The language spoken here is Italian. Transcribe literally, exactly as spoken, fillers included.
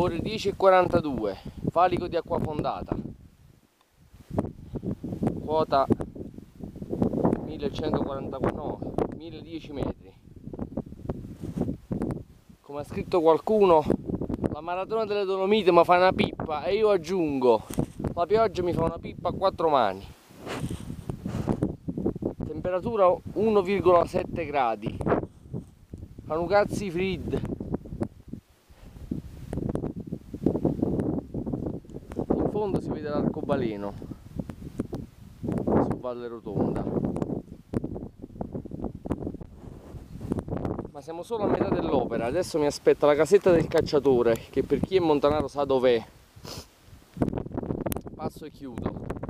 Ore dieci e quarantadue, valico di acqua fondata, quota millecentoquarantaquattro, no, mille dieci metri. Come ha scritto qualcuno, la maratona delle Dolomiti mi fa una pippa, e io aggiungo, la pioggia mi fa una pippa a quattro mani. Temperatura uno virgola sette gradi, fanno cazzi frid. In fondo si vede l'arcobaleno su Valle Rotonda, ma siamo solo a metà dell'opera. Adesso mi aspetta la casetta del cacciatore, che per chi è montanaro sa dov'è. Passo e chiudo.